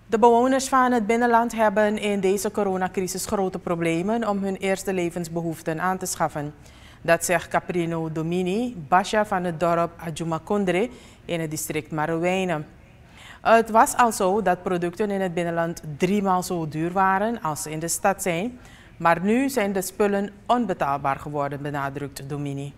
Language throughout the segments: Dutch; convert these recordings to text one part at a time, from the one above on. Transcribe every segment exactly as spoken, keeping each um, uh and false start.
De bewoners van het binnenland hebben in deze coronacrisis grote problemen om hun eerste levensbehoeften aan te schaffen. Dat zegt Caprino Domini, Basha van het dorp Adjumakondre in het district Marowijnen. Het was al zo dat producten in het binnenland driemaal zo duur waren als ze in de stad zijn. Maar nu zijn de spullen onbetaalbaar geworden, benadrukt Domini.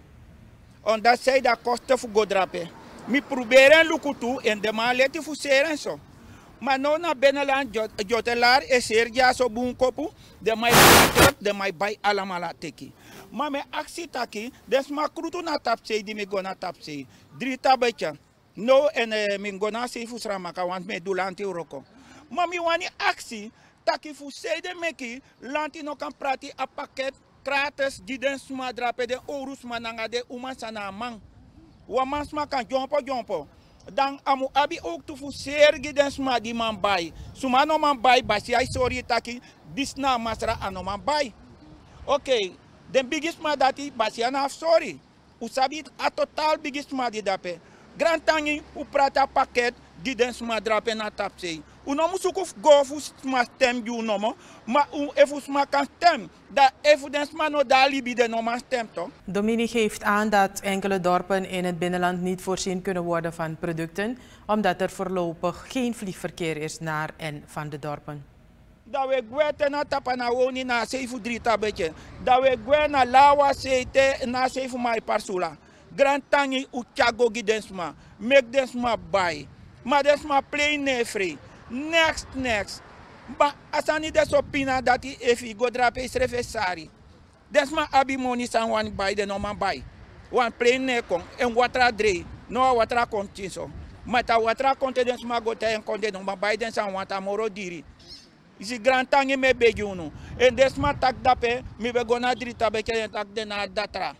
Omdat zij dat kosten voor godrapen. We proberen lukken toe en de man let je fuseren zo. Maar nu naar binnenland, jotelaar is er ja zo boem kopu, de mij trap, de mij bij allemaal teki. Maar mijn actie taki, des maar kruto na tapse die me gona tapse. Drie tabetje. No en uh, me gona se fusra maka want me do lanti uroko. Maar me wani actie, taki fusede meki, lanti no kan prati a pakket gratis die den sma drape de orus mananga de umasana man. Waman sma kan jompo jompo. Dan amu abi ook te fusergi den sma di man bay. Suma no man bay basi ay sorry taki disna masra ano man bay. Okay, den biggest ma dati basi ana sorry. Usabi a total biggest ma di dape. Grand tangi u prata paket di den sma drape na tapse. U no musuku go fu sma stem ju no mo, ma u efu sma kan stem. Da efu den sma no da libi de no man stem to. Domini geeft aan dat enkele dorpen in het binnenland niet voorzien kunnen worden van producten, omdat er voorlopig geen vliegverkeer is naar en van de dorpen. Dat we gweten na tapa na woni na zeven drie tabetje. Dat we gwen na lawa seite na zeven mai parsula. Grand tangi u chago gidensma. Make densma buy. Maar densma play nefree. Next, next. Ba asani des opina dat hij efi godrape is refesari. Desma abi money san wan buy de no man buy. Wan play nekon en watra dre. No watra kontinso. Mata watra konte desma gote en konte no man buy den san wan tamoro diri. Isi grand tangi me begi unu. En desma tak dape mi be gona dri tabeke en tak de na datra.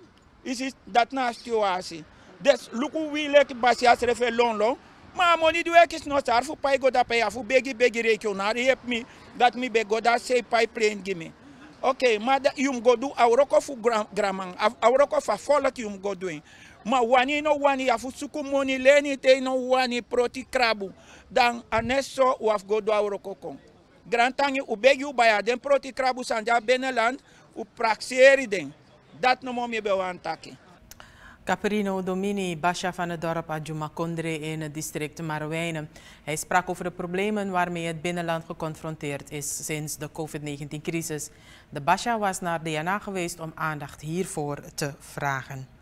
Isi dat na situasi. Des luku wi lek basi as refe long long. Maar money do ik is not hard voor pai goda pai afu begi begi regionaal help me dat me be goda say pai plane gimme. Okay, maar dat yum go do auroko fu gramang auroko fa volk yum go doing. Maar wani no wani afu suku money leni te no wani proti krabu dan anesso u af go do auroko kon. Grand tangi u begi u baya den proti krabu sanja beneland u praxeri den. Dat no mo me be wan taki. Caprino Domini, Basha van het dorp Adjumakondre in het district Marowijnen. Hij sprak over de problemen waarmee het binnenland geconfronteerd is sinds de COVID negentien crisis. De Basha was naar D N A geweest om aandacht hiervoor te vragen.